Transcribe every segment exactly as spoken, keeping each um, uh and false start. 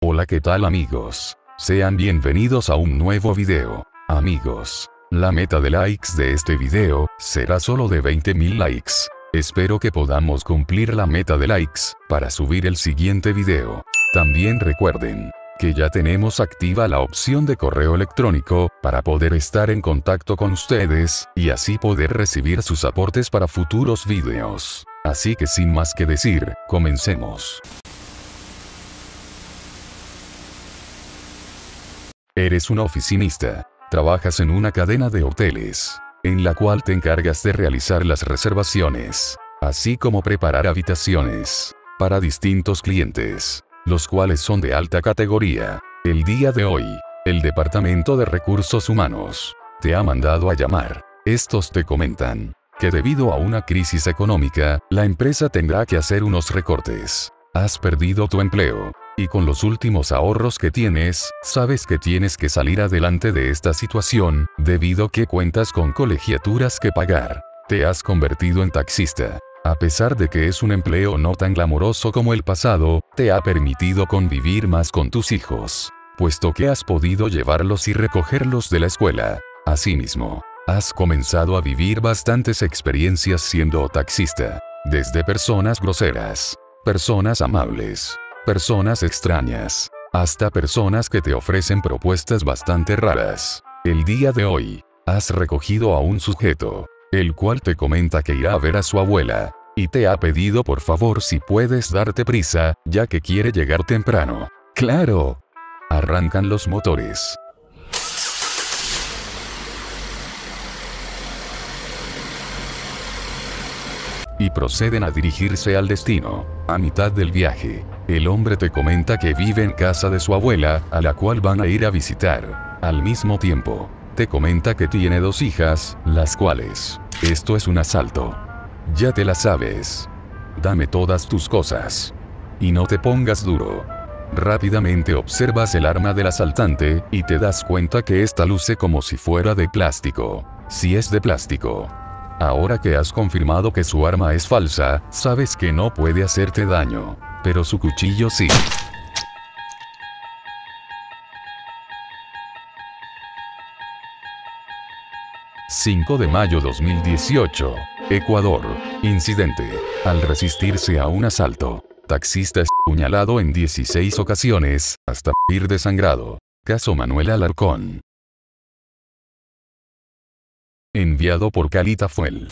Hola, ¿qué tal amigos? Sean bienvenidos a un nuevo video. Amigos, la meta de likes de este video será solo de veinte mil likes. Espero que podamos cumplir la meta de likes para subir el siguiente video. También recuerden que ya tenemos activa la opción de correo electrónico para poder estar en contacto con ustedes y así poder recibir sus aportes para futuros videos. Así que sin más que decir, comencemos. Eres un oficinista. Trabajas en una cadena de hoteles, en la cual te encargas de realizar las reservaciones, así como preparar habitaciones para distintos clientes, los cuales son de alta categoría. El día de hoy, el Departamento de Recursos Humanos te ha mandado a llamar. Estos te comentan que debido a una crisis económica, la empresa tendrá que hacer unos recortes. Has perdido tu empleo, y con los últimos ahorros que tienes, sabes que tienes que salir adelante de esta situación, debido que cuentas con colegiaturas que pagar. Te has convertido en taxista. A pesar de que es un empleo no tan glamoroso como el pasado, te ha permitido convivir más con tus hijos, puesto que has podido llevarlos y recogerlos de la escuela. Asimismo, has comenzado a vivir bastantes experiencias siendo taxista, desde personas groseras, personas amables, personas extrañas, hasta personas que te ofrecen propuestas bastante raras. El día de hoy, has recogido a un sujeto, el cual te comenta que irá a ver a su abuela, y te ha pedido por favor si puedes darte prisa, ya que quiere llegar temprano. ¡Claro! Arrancan los motores. Y proceden a dirigirse al destino. A mitad del viaje, el hombre te comenta que vive en casa de su abuela, a la cual van a ir a visitar. Al mismo tiempo, te comenta que tiene dos hijas, las cuales, esto es un asalto. Ya te la sabes. Dame todas tus cosas. Y no te pongas duro. Rápidamente observas el arma del asaltante, y te das cuenta que esta luce como si fuera de plástico. Si es de plástico. Ahora que has confirmado que su arma es falsa, sabes que no puede hacerte daño, pero su cuchillo sí. cinco de mayo dos mil dieciocho, Ecuador. Incidente. Al resistirse a un asalto, taxista es apuñalado en dieciséis ocasiones, hasta morir desangrado. Caso Manuel Alarcón. Enviado por Calita Fuel.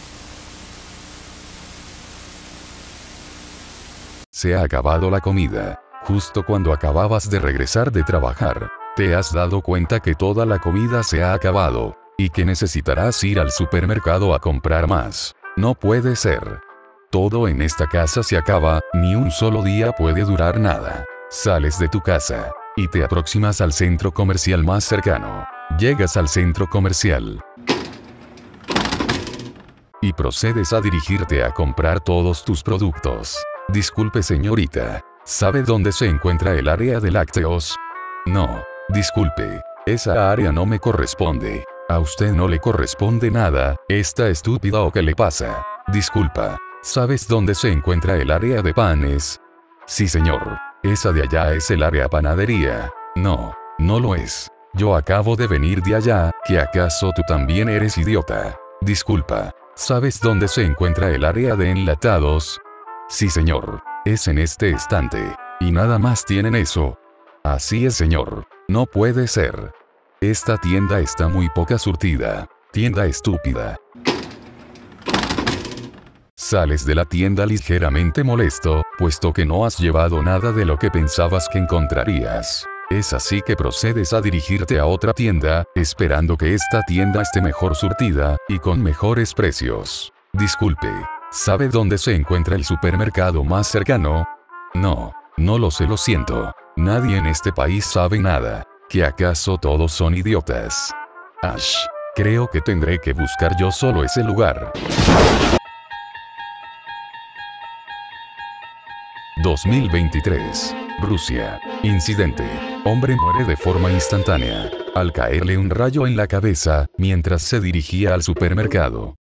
Se ha acabado la comida. Justo cuando acababas de regresar de trabajar, te has dado cuenta que toda la comida se ha acabado, y que necesitarás ir al supermercado a comprar más. No puede ser. Todo en esta casa se acaba, ni un solo día puede durar nada. Sales de tu casa, y te aproximas al centro comercial más cercano. Llegas al centro comercial. Y procedes a dirigirte a comprar todos tus productos. Disculpe señorita, ¿sabe dónde se encuentra el área de lácteos? No, disculpe, esa área no me corresponde. A usted no le corresponde nada, ¿está estúpida o qué le pasa? Disculpa, ¿sabes dónde se encuentra el área de panes? Sí señor, esa de allá es el área panadería. No, no lo es. Yo acabo de venir de allá, ¿que acaso tú también eres idiota? Disculpa. ¿Sabes dónde se encuentra el área de enlatados? Sí señor, es en este estante. Y nada más tienen eso. Así es señor, no puede ser. Esta tienda está muy poca surtida. Tienda estúpida. Sales de la tienda ligeramente molesto, puesto que no has llevado nada de lo que pensabas que encontrarías. Es así que procedes a dirigirte a otra tienda, esperando que esta tienda esté mejor surtida, y con mejores precios. Disculpe, ¿sabe dónde se encuentra el supermercado más cercano? No, no lo sé, lo siento. Nadie en este país sabe nada. ¿Que acaso todos son idiotas? Ash, creo que tendré que buscar yo solo ese lugar. dos mil veintitrés. Rusia. Incidente. Hombre muere de forma instantánea, al caerle un rayo en la cabeza, mientras se dirigía al supermercado.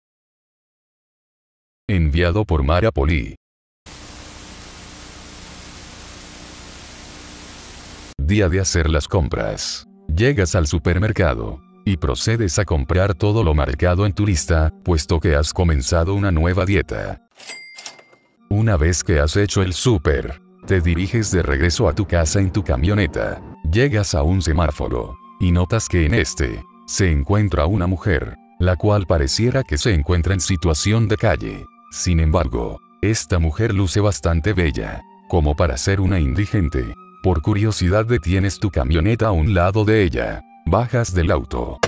Enviado por Mara Poli. Día de hacer las compras. Llegas al supermercado y procedes a comprar todo lo marcado en tu lista, puesto que has comenzado una nueva dieta. Una vez que has hecho el súper, te diriges de regreso a tu casa en tu camioneta. Llegas a un semáforo y notas que en este se encuentra una mujer, la cual pareciera que se encuentra en situación de calle. Sin embargo, esta mujer luce bastante bella, como para ser una indigente. Por curiosidad detienes tu camioneta a un lado de ella, bajas del auto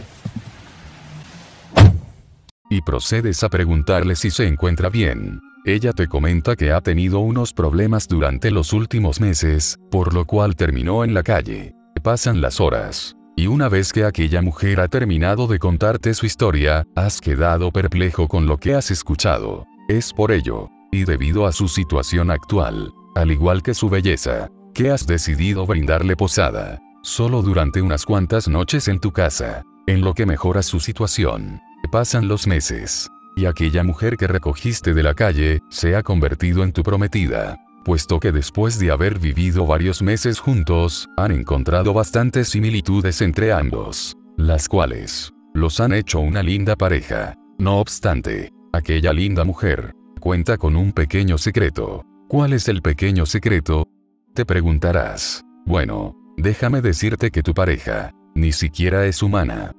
y procedes a preguntarle si se encuentra bien. Ella te comenta que ha tenido unos problemas durante los últimos meses, por lo cual terminó en la calle. Pasan las horas, y una vez que aquella mujer ha terminado de contarte su historia, has quedado perplejo con lo que has escuchado. Es por ello, y debido a su situación actual, al igual que su belleza, que has decidido brindarle posada, solo durante unas cuantas noches en tu casa, en lo que mejora su situación. Pasan los meses, y aquella mujer que recogiste de la calle, se ha convertido en tu prometida, puesto que después de haber vivido varios meses juntos, han encontrado bastantes similitudes entre ambos, las cuales los han hecho una linda pareja. No obstante, aquella linda mujer cuenta con un pequeño secreto. ¿Cuál es el pequeño secreto? Te preguntarás. Bueno, déjame decirte que tu pareja ni siquiera es humana.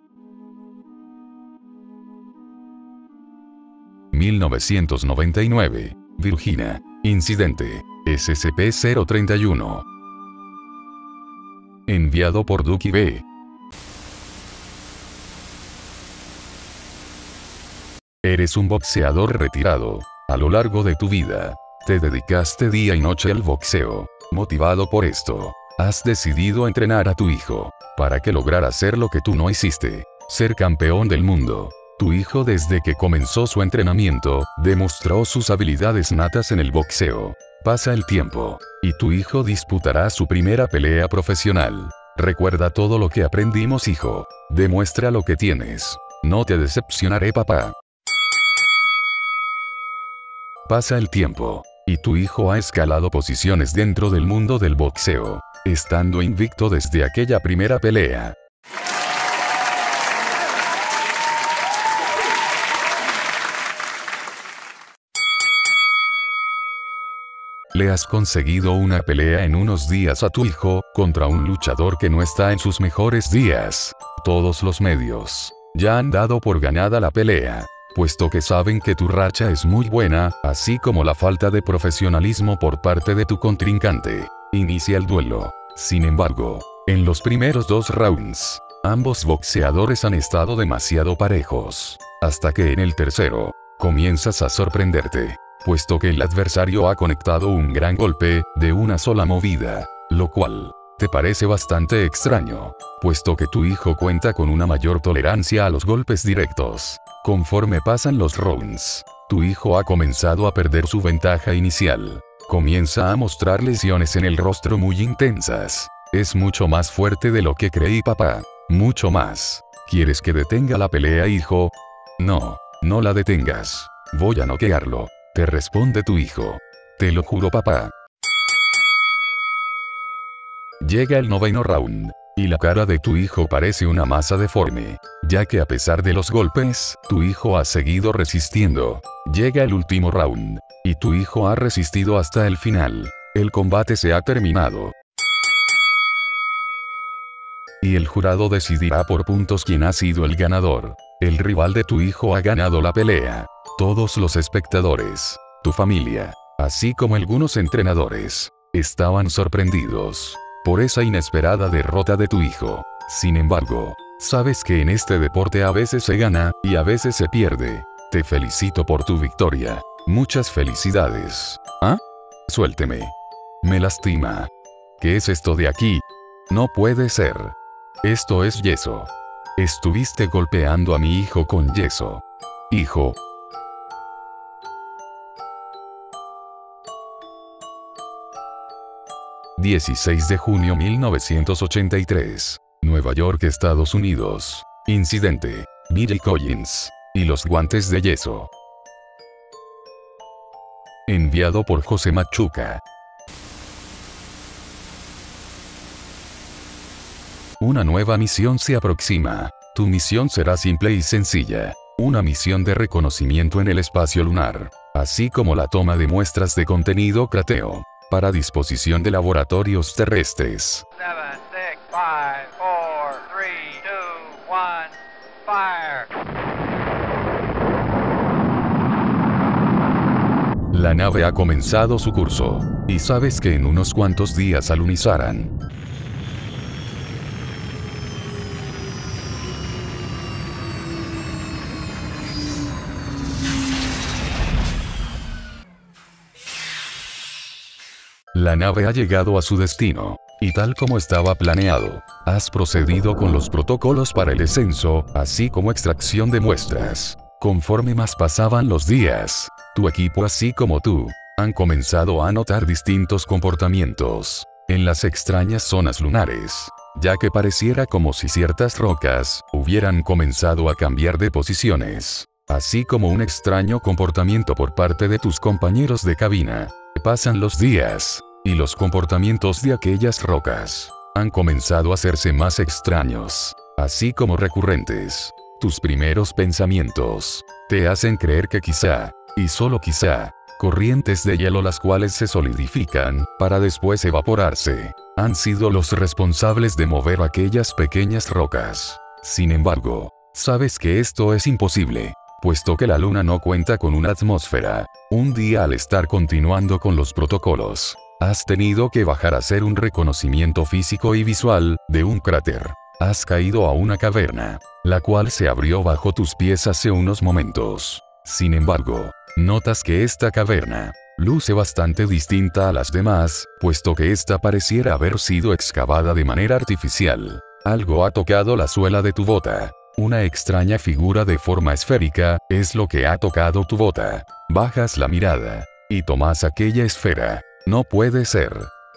mil novecientos noventa y nueve, Virginia. Incidente. S C P cero treinta y uno. Enviado por Duki B. Eres un boxeador retirado. A lo largo de tu vida, te dedicaste día y noche al boxeo. Motivado por esto, has decidido entrenar a tu hijo, para que lograra hacer lo que tú no hiciste, ser campeón del mundo. Tu hijo, desde que comenzó su entrenamiento, demostró sus habilidades natas en el boxeo. Pasa el tiempo, y tu hijo disputará su primera pelea profesional. Recuerda todo lo que aprendimos, hijo. Demuestra lo que tienes. No te decepcionaré, papá. Pasa el tiempo, y tu hijo ha escalado posiciones dentro del mundo del boxeo, estando invicto desde aquella primera pelea. Le has conseguido una pelea en unos días a tu hijo, contra un luchador que no está en sus mejores días. Todos los medios ya han dado por ganada la pelea, puesto que saben que tu racha es muy buena, así como la falta de profesionalismo por parte de tu contrincante. Inicia el duelo. Sin embargo, en los primeros dos rounds, ambos boxeadores han estado demasiado parejos, hasta que en el tercero, comienzas a sorprenderte, puesto que el adversario ha conectado un gran golpe, de una sola movida, lo cual te parece bastante extraño, puesto que tu hijo cuenta con una mayor tolerancia a los golpes directos. Conforme pasan los rounds, tu hijo ha comenzado a perder su ventaja inicial. Comienza a mostrar lesiones en el rostro muy intensas. Es mucho más fuerte de lo que creí, papá. Mucho más. ¿Quieres que detenga la pelea, hijo? No, no la detengas. Voy a noquearlo. Te responde tu hijo. Te lo juro, papá. Llega el noveno round, y la cara de tu hijo parece una masa deforme, ya que a pesar de los golpes, tu hijo ha seguido resistiendo. Llega el último round, y tu hijo ha resistido hasta el final. El combate se ha terminado, y el jurado decidirá por puntos quién ha sido el ganador. El rival de tu hijo ha ganado la pelea. Todos los espectadores, tu familia, así como algunos entrenadores, estaban sorprendidos por esa inesperada derrota de tu hijo. Sin embargo, sabes que en este deporte a veces se gana, y a veces se pierde. Te felicito por tu victoria. Muchas felicidades. ¿Ah? Suélteme. Me lastima. ¿Qué es esto de aquí? No puede ser. Esto es yeso. Estuviste golpeando a mi hijo con yeso. Hijo. dieciséis de junio mil novecientos ochenta y tres. Nueva York, Estados Unidos. Incidente. Billy Collins. Y los guantes de yeso. Enviado por José Machuca. Una nueva misión se aproxima. Tu misión será simple y sencilla. Una misión de reconocimiento en el espacio lunar, así como la toma de muestras de contenido crateo, para disposición de laboratorios terrestres. seven, six, five, four, three, two, one, fire. La nave ha comenzado su curso, y sabes que en unos cuantos días alunizarán. La nave ha llegado a su destino, y tal como estaba planeado, has procedido con los protocolos para el descenso, así como extracción de muestras. Conforme más pasaban los días, tu equipo así como tú, han comenzado a notar distintos comportamientos en las extrañas zonas lunares, ya que pareciera como si ciertas rocas hubieran comenzado a cambiar de posiciones, así como un extraño comportamiento por parte de tus compañeros de cabina. Pasan los días, y los comportamientos de aquellas rocas han comenzado a hacerse más extraños, así como recurrentes. Tus primeros pensamientos te hacen creer que quizá, y solo quizá, corrientes de hielo las cuales se solidifican, para después evaporarse, han sido los responsables de mover aquellas pequeñas rocas. Sin embargo, sabes que esto es imposible, puesto que la luna no cuenta con una atmósfera. Un día, al estar continuando con los protocolos, has tenido que bajar a hacer un reconocimiento físico y visual de un cráter. Has caído a una caverna, la cual se abrió bajo tus pies hace unos momentos. Sin embargo, notas que esta caverna luce bastante distinta a las demás, puesto que esta pareciera haber sido excavada de manera artificial. Algo ha tocado la suela de tu bota. Una extraña figura de forma esférica es lo que ha tocado tu bota. Bajas la mirada y tomas aquella esfera. No puede ser.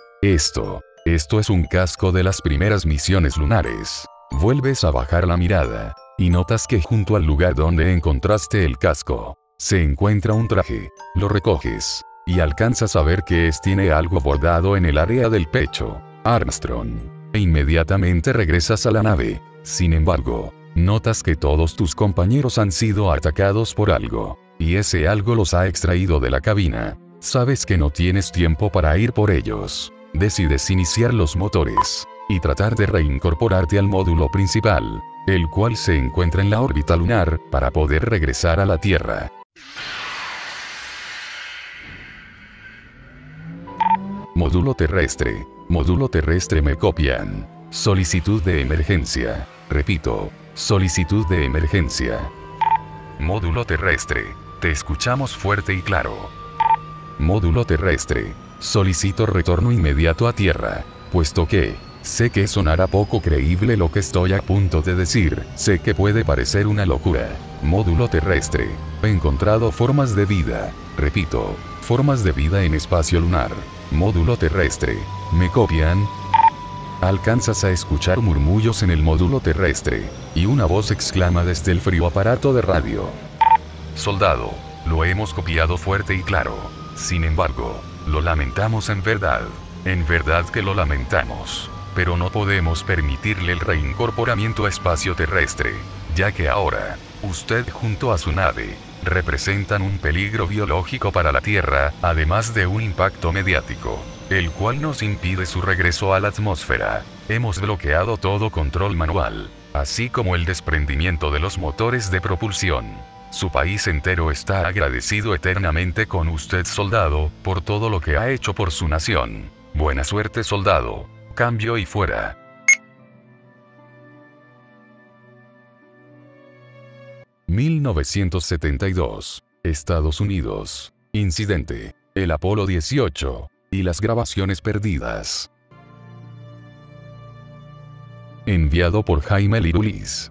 Esto, esto es un casco de las primeras misiones lunares. Vuelves a bajar la mirada y notas que junto al lugar donde encontraste el casco se encuentra un traje. Lo recoges y alcanzas a ver que es tiene algo bordado en el área del pecho. Armstrong. E inmediatamente regresas a la nave. Sin embargo, notas que todos tus compañeros han sido atacados por algo, y ese algo los ha extraído de la cabina. Sabes que no tienes tiempo para ir por ellos. Decides iniciar los motores y tratar de reincorporarte al módulo principal, el cual se encuentra en la órbita lunar, para poder regresar a la Tierra. Módulo terrestre. Módulo terrestre, me copian. Solicitud de emergencia. Repito. Solicitud de emergencia. Módulo terrestre. Te escuchamos fuerte y claro. Módulo terrestre. Solicito retorno inmediato a Tierra, puesto que sé que sonará poco creíble lo que estoy a punto de decir. Sé que puede parecer una locura. Módulo terrestre. He encontrado formas de vida. Repito. Formas de vida en espacio lunar. Módulo terrestre. ¿Me copian? Alcanzas a escuchar murmullos en el módulo terrestre, y una voz exclama desde el frío aparato de radio. Soldado, lo hemos copiado fuerte y claro. Sin embargo, lo lamentamos en verdad. En verdad que lo lamentamos. Pero no podemos permitirle el reincorporamiento a espacio terrestre, ya que ahora, usted junto a su nave, representan un peligro biológico para la Tierra, además de un impacto mediático, el cual nos impide su regreso a la atmósfera. Hemos bloqueado todo control manual, así como el desprendimiento de los motores de propulsión. Su país entero está agradecido eternamente con usted, soldado, por todo lo que ha hecho por su nación. Buena suerte, soldado. Cambio y fuera. mil novecientos setenta y dos. Estados Unidos. Incidente. El Apolo dieciocho. Y las grabaciones perdidas. Enviado por Jaime Lirulis.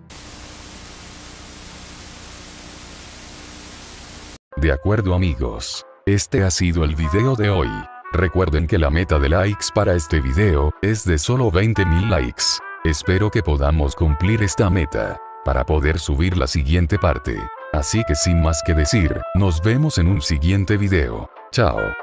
De acuerdo, amigos. Este ha sido el video de hoy. Recuerden que la meta de likes para este video es de solo veinte mil likes. Espero que podamos cumplir esta meta para poder subir la siguiente parte. Así que sin más que decir, nos vemos en un siguiente video. Chao.